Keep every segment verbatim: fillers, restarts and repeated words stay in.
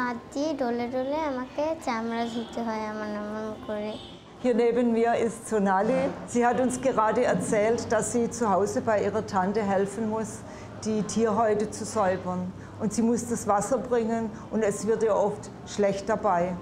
Hier neben mir ist Sonali. Sie hat uns gerade erzählt, dass sie zu Hause bei ihrer Tante helfen muss, die Tierhäute zu säubern. Und sie muss das Wasser bringen und es wird ihr oft schlecht dabei.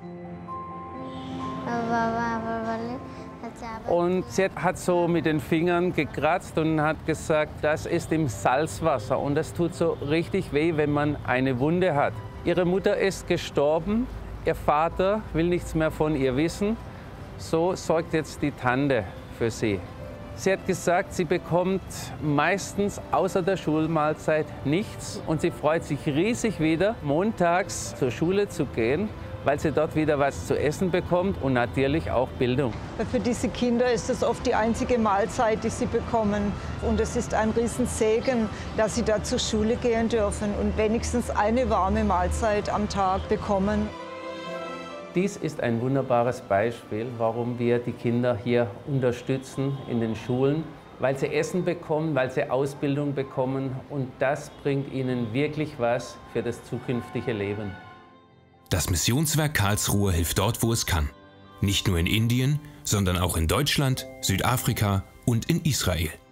Und sie hat so mit den Fingern gekratzt und hat gesagt, das ist im Salzwasser und das tut so richtig weh, wenn man eine Wunde hat. Ihre Mutter ist gestorben, ihr Vater will nichts mehr von ihr wissen. So sorgt jetzt die Tante für sie. Sie hat gesagt, sie bekommt meistens außer der Schulmahlzeit nichts und sie freut sich riesig wieder, montags zur Schule zu gehen, weil sie dort wieder was zu essen bekommt und natürlich auch Bildung. Für diese Kinder ist es oft die einzige Mahlzeit, die sie bekommen. Und es ist ein Riesensegen, dass sie da zur Schule gehen dürfen und wenigstens eine warme Mahlzeit am Tag bekommen. Dies ist ein wunderbares Beispiel, warum wir die Kinder hier unterstützen in den Schulen, weil sie Essen bekommen, weil sie Ausbildung bekommen und das bringt ihnen wirklich was für das zukünftige Leben. Das Missionswerk Karlsruhe hilft dort, wo es kann. Nicht nur in Indien, sondern auch in Deutschland, Südafrika und in Israel.